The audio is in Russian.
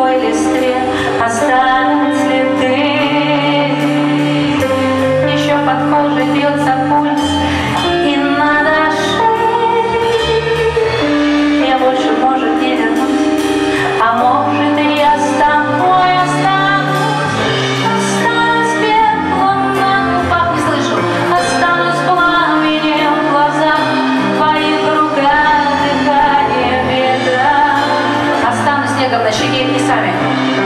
сухой листве остались ли ты? Еще под кожей бьется пульс, и надо жить. Я больше, может, не вернусь, а может, и я с тобой останусь. Останусь пеплом на губах, не слышу, останусь пламенем в глазах, в твоих руках дыхание ветра. Останусь снегом на щеке и сами.